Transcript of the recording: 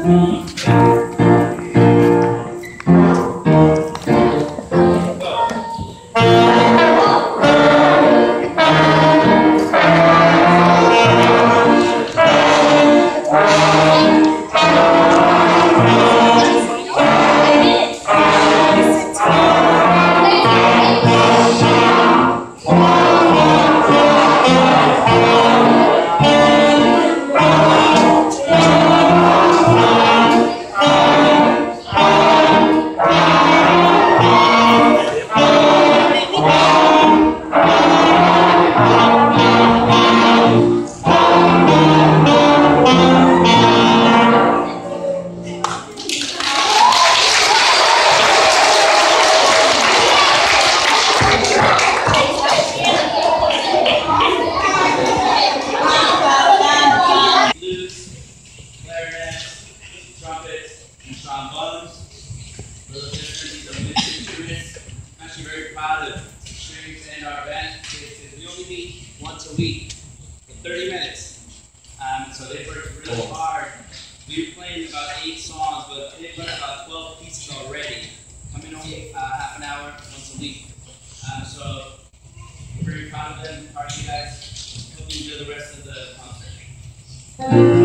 Once a week for 30 minutes. So they've worked really hard. We were playing about 8 songs, but they've played about 12 pieces already. Coming only half an hour once a week. So we're very proud of them. Part of you guys. Hope you enjoy the rest of the concert.